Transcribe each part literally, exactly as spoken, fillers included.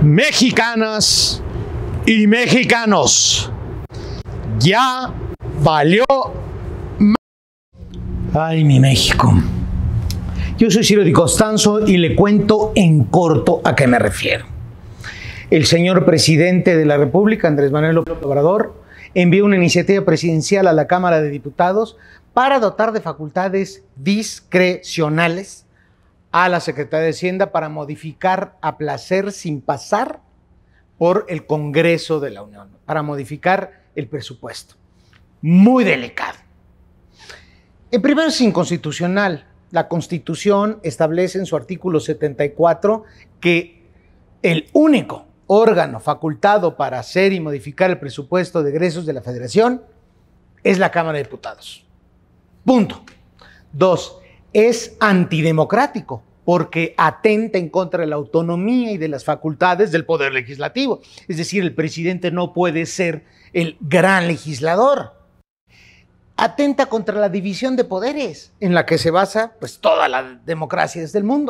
Mexicanas y mexicanos, ya valió. Ay, mi México. Yo soy Ciro Di Costanzo y le cuento en corto a qué me refiero. El señor presidente de la República, Andrés Manuel López Obrador, envió una iniciativa presidencial a la Cámara de Diputados para dotar de facultades discrecionales a la Secretaría de Hacienda para modificar a placer sin pasar por el Congreso de la Unión, para modificar el presupuesto. Muy delicado. En primero, es inconstitucional. La Constitución establece en su artículo setenta y cuatro que el único órgano facultado para hacer y modificar el presupuesto de egresos de la Federación es la Cámara de Diputados. Punto. Dos, es antidemocrático porque atenta en contra de la autonomía y de las facultades del Poder Legislativo. Es decir, el presidente no puede ser el gran legislador. Atenta contra la división de poderes en la que se basa pues, toda la democracia del mundo.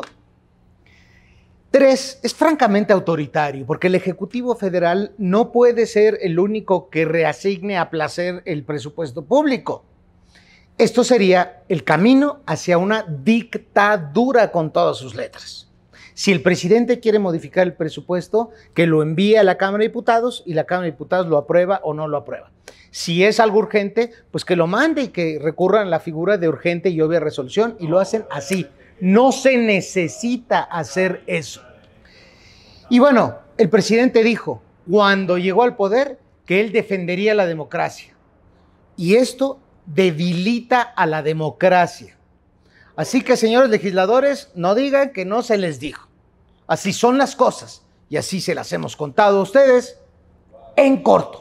Tres, es francamente autoritario porque el Ejecutivo Federal no puede ser el único que reasigne a placer el presupuesto público. Esto sería el camino hacia una dictadura con todas sus letras. Si el presidente quiere modificar el presupuesto, que lo envíe a la Cámara de Diputados y la Cámara de Diputados lo aprueba o no lo aprueba. Si es algo urgente, pues que lo mande y que recurran a la figura de urgente y obvia resolución y lo hacen así. No se necesita hacer eso. Y bueno, el presidente dijo, cuando llegó al poder, que él defendería la democracia. Y esto debilita a la democracia. Así que, señores legisladores, no digan que no se les dijo. Así son las cosas y así se las hemos contado a ustedes en corto.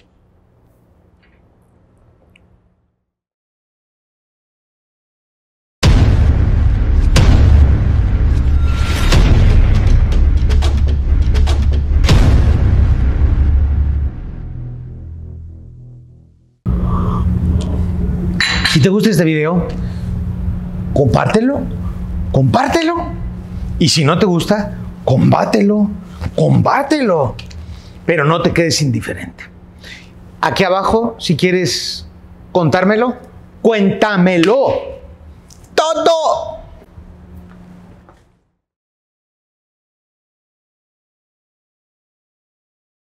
Si te gusta este video, compártelo, compártelo. Y si no te gusta, combátelo, combátelo. Pero no te quedes indiferente. Aquí abajo, si quieres contármelo, cuéntamelo. Todo.